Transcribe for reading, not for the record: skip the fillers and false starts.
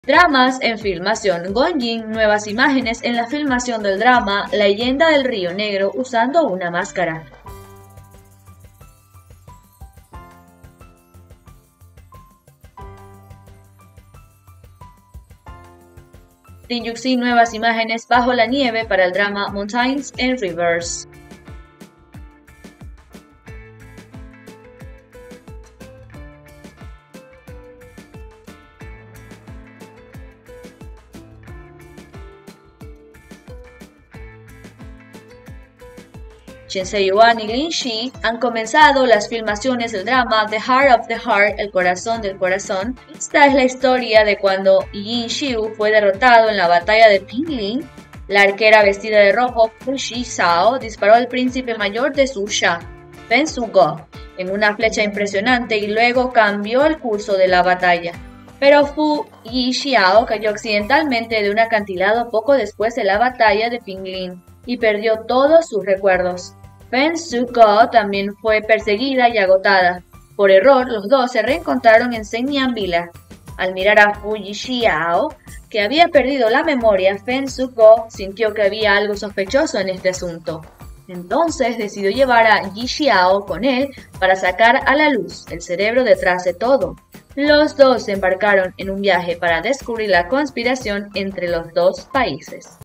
Dramas en filmación. Gonjin, nuevas imágenes en la filmación del drama La leyenda del río negro usando una máscara. Rin Yuxi, nuevas imágenes bajo la nieve para el drama Mountains in Reverse. Shin Se-yuan y Lin Shi han comenzado las filmaciones del drama The Heart of the Heart, el corazón del corazón. Esta es la historia de cuando Yin Xiu fue derrotado en la batalla de Pinglin. La arquera vestida de rojo, Fu Shi Sao, disparó al príncipe mayor de Susha, Fen Sugo, en una flecha impresionante y luego cambió el curso de la batalla. Pero Fu Yixiao cayó accidentalmente de un acantilado poco después de la batalla de Pinglin y perdió todos sus recuerdos. Fen Sugo también fue perseguida y agotada. Por error, los dos se reencontraron en Senyan Villa. Al mirar a Fu Yixiao, que había perdido la memoria, Fen Sugo sintió que había algo sospechoso en este asunto. Entonces decidió llevar a Yixiao con él para sacar a la luz el cerebro detrás de todo. Los dos se embarcaron en un viaje para descubrir la conspiración entre los dos países.